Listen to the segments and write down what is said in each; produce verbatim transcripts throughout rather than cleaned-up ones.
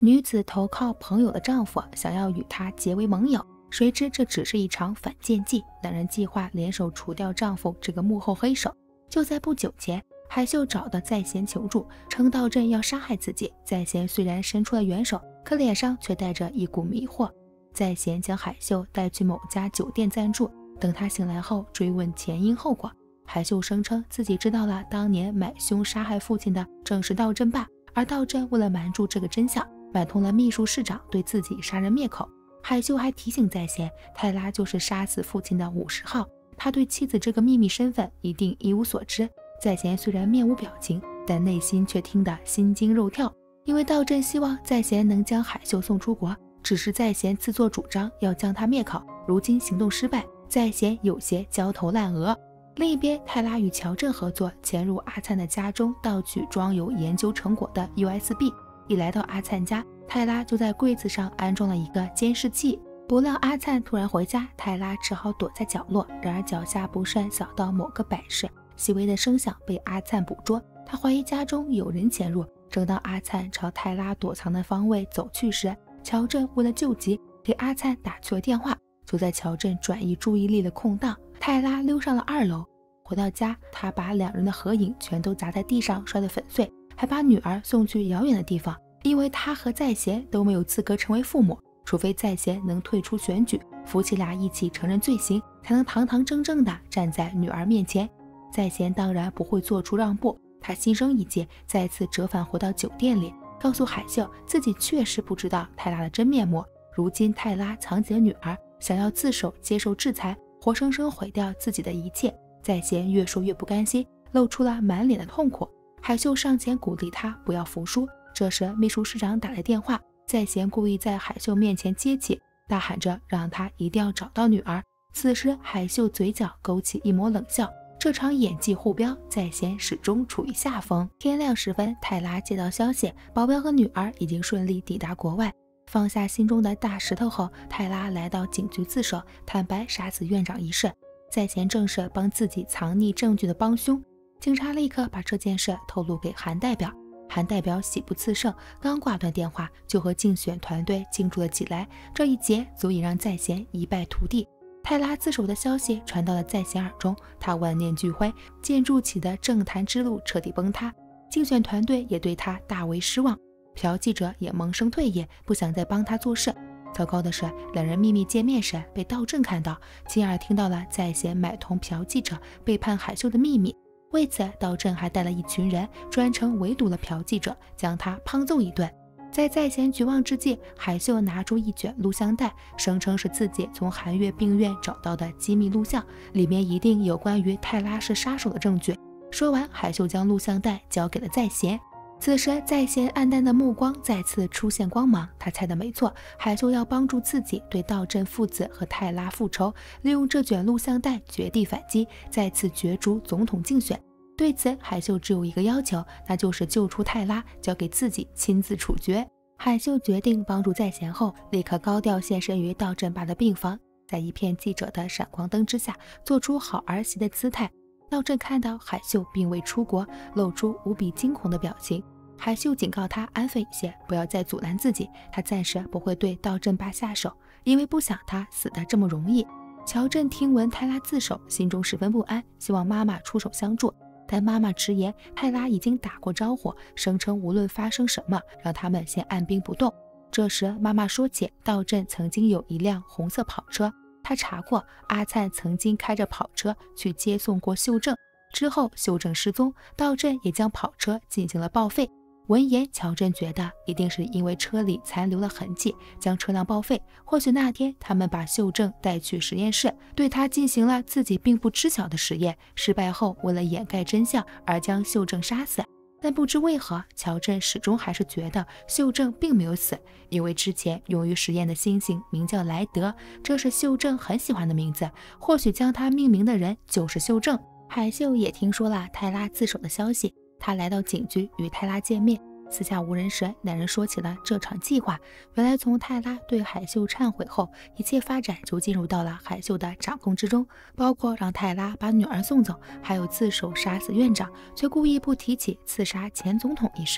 女子投靠朋友的丈夫，想要与他结为盟友，谁知这只是一场反间计，两人计划联手除掉丈夫这个幕后黑手。就在不久前，海秀找到在贤求助，称道镇要杀害自己。在贤虽然伸出了援手，可脸上却带着一股迷惑。在贤将海秀带去某家酒店暂住，等他醒来后追问前因后果。海秀声称自己知道了当年买凶杀害父亲的正是道镇爸，而道镇为了瞒住这个真相，买通了秘书市长对自己杀人灭口。海秀还提醒在贤，泰拉就是杀死父亲的五十号，他对妻子这个秘密身份一定一无所知。在贤虽然面无表情，但内心却听得心惊肉跳，因为道镇希望在贤能将海秀送出国，只是在贤自作主张要将他灭口，如今行动失败，在贤有些焦头烂额。另一边，泰拉与乔振合作，潜入阿灿的家中盗取装有研究成果的 U S B。 一来到阿灿家，泰拉就在柜子上安装了一个监视器。不料阿灿突然回家，泰拉只好躲在角落，然而脚下不慎扫到某个摆饰，细微的声响被阿灿捕捉，他怀疑家中有人潜入。正当阿灿朝泰拉躲藏的方位走去时，乔振为了救急给阿灿打去了电话。就在乔振转移注意力的空档，泰拉溜上了二楼。回到家，他把两人的合影全都砸在地上摔得粉碎，还把女儿送去遥远的地方，因为他和在贤都没有资格成为父母，除非在贤能退出选举，夫妻俩一起承认罪行，才能堂堂正正地站在女儿面前。在贤当然不会做出让步，他心生一计，再次折返回到酒店里，告诉海秀自己确实不知道泰拉的真面目，如今泰拉藏起了女儿，想要自首接受制裁，活生生毁掉自己的一切。在贤越说越不甘心，露出了满脸的痛苦。海秀上前鼓励他不要服输。这时秘书市长打来电话，在贤故意在海秀面前接起，大喊着让他一定要找到女儿。此时海秀嘴角勾起一抹冷笑，这场演技互飙，在贤始终处于下风。天亮时分，泰拉接到消息，保镖和女儿已经顺利抵达国外。放下心中的大石头后，泰拉来到警局自首，坦白杀死院长一事。在贤正是帮自己藏匿证据的帮凶，警察立刻把这件事透露给韩代表。韩代表喜不自胜，刚挂断电话就和竞选团队庆祝了起来，这一劫足以让在贤一败涂地。泰拉自首的消息传到了在贤耳中，他万念俱灰，建筑起的政坛之路彻底崩塌，竞选团队也对他大为失望，朴记者也萌生退役，不想再帮他做事。糟糕的是，两人秘密见面时被道正看到，亲耳听到了在贤买通朴记者背叛海秀的秘密。为此，道正还带了一群人专程围堵了朴记者，将他胖揍一顿。在在贤绝望之际，海秀拿出一卷录像带，声称是自己从韩月病院找到的机密录像，里面一定有关于泰拉是杀手的证据。说完，海秀将录像带交给了在贤。此时在贤暗淡的目光再次出现光芒，他猜得没错，海秀要帮助自己对道镇父子和泰拉复仇，利用这卷录像带绝地反击，再次角逐总统竞选。对此，海秀只有一个要求，那就是救出泰拉，交给自己亲自处决。海秀决定帮助在贤后，立刻高调现身于道镇爸的病房，在一片记者的闪光灯之下，做出好儿媳的姿态。道镇看到海秀并未出国，露出无比惊恐的表情。海秀警告他安分一些，不要再阻拦自己，他暂时不会对道镇爸下手，因为不想他死得这么容易。乔振听闻泰拉自首，心中十分不安，希望妈妈出手相助，但妈妈直言泰拉已经打过招呼，声称无论发生什么，让他们先按兵不动。这时妈妈说起道镇曾经有一辆红色跑车，他查过阿灿曾经开着跑车去接送过秀正，之后秀正失踪，道镇也将跑车进行了报废。闻言，乔振觉得一定是因为车里残留了痕迹，将车辆报废。或许那天他们把秀正带去实验室，对他进行了自己并不知晓的实验，失败后为了掩盖真相而将秀正杀死。但不知为何，乔振始终还是觉得秀正并没有死，因为之前用于实验的猩猩名叫莱德，这是秀正很喜欢的名字，或许将他命名的人就是秀正。海秀也听说了泰拉自首的消息，他来到警局与泰拉见面，私下无人时，两人说起了这场计划。原来从泰拉对海秀忏悔后，一切发展就进入到了海秀的掌控之中，包括让泰拉把女儿送走，还有自首杀死院长，却故意不提起刺杀前总统一事。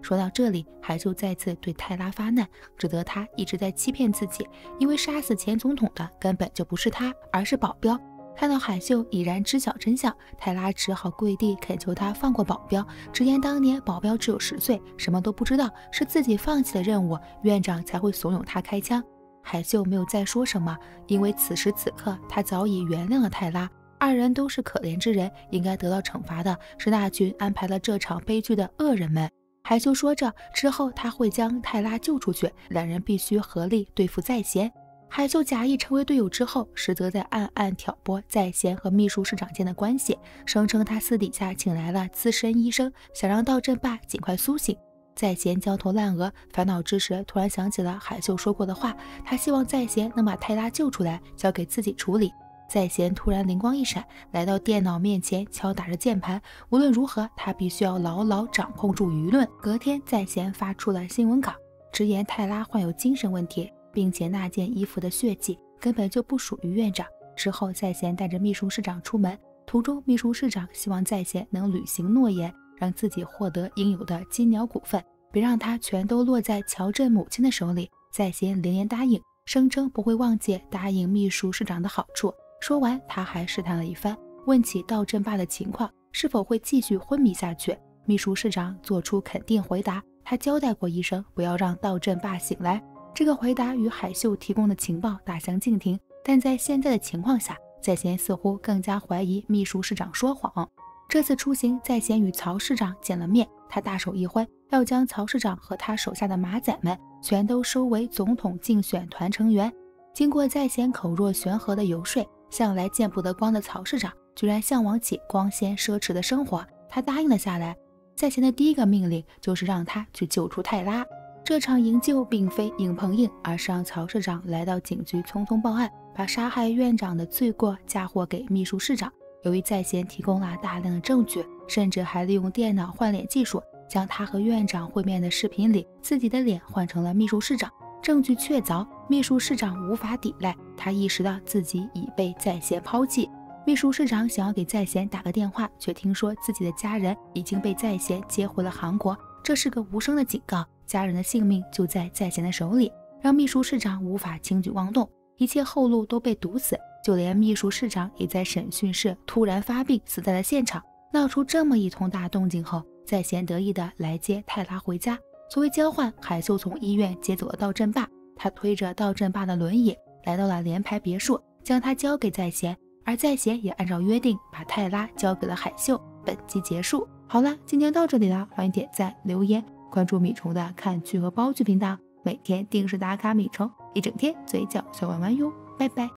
说到这里，海秀再次对泰拉发难，指责他一直在欺骗自己，因为杀死前总统的根本就不是他，而是保镖。看到海秀已然知晓真相，泰拉只好跪地恳求他放过保镖，直言当年保镖只有十岁，什么都不知道，是自己放弃了任务，院长才会怂恿他开枪。海秀没有再说什么，因为此时此刻他早已原谅了泰拉，二人都是可怜之人，应该得到惩罚的是那群安排了这场悲剧的恶人们。海秀说着，之后他会将泰拉救出去，两人必须合力对付在贤。海秀假意成为队友之后，实则在暗暗挑拨在贤和秘书市长间的关系，声称他私底下请来了资深医生，想让道镇霸尽快苏醒。在贤焦头烂额、烦恼之时，突然想起了海秀说过的话，他希望在贤能把泰拉救出来，交给自己处理。在贤突然灵光一闪，来到电脑面前敲打着键盘，无论如何他必须要牢牢掌控住舆论。隔天，在贤发出了新闻稿，直言泰拉患有精神问题，并且那件衣服的血迹根本就不属于院长。之后在贤带着秘书市长出门，途中秘书市长希望在贤能履行诺言，让自己获得应有的金鸟股份，别让他全都落在乔镇母亲的手里。在贤连连答应，声称不会忘记答应秘书市长的好处。说完，他还试探了一番，问起道镇霸的情况，是否会继续昏迷下去。秘书市长做出肯定回答，他交代过医生不要让道镇霸醒来。这个回答与海秀提供的情报大相径庭，但在现在的情况下，在贤似乎更加怀疑秘书市长说谎。这次出行，在贤与曹市长见了面，他大手一挥，要将曹市长和他手下的马仔们全都收为总统竞选团成员。经过在贤口若悬河的游说，向来见不得光的曹市长居然向往起光鲜奢侈的生活，他答应了下来。在贤的第一个命令就是让他去救出泰拉。这场营救并非硬碰硬，而是让曹市长来到警局匆匆报案，把杀害院长的罪过嫁祸给秘书市长。由于在贤提供了大量的证据，甚至还利用电脑换脸技术，将他和院长会面的视频里自己的脸换成了秘书市长。证据确凿，秘书市长无法抵赖，他意识到自己已被在贤抛弃。秘书市长想要给在贤打个电话，却听说自己的家人已经被在贤接回了韩国，这是个无声的警告，家人的性命就在在贤的手里，让秘书市长无法轻举妄动，一切后路都被堵死，就连秘书市长也在审讯室突然发病死在了现场。闹出这么一通大动静后，在贤得意的来接泰拉回家。作为交换，海秀从医院接走了道镇霸，他推着道镇霸的轮椅来到了联排别墅，将他交给在贤，而在贤也按照约定把泰拉交给了海秀。本集结束。好了，今天到这里了，欢迎点赞留言，关注米虫的看剧和煲剧频道，每天定时打卡米虫，一整天嘴角小弯弯哟，拜拜。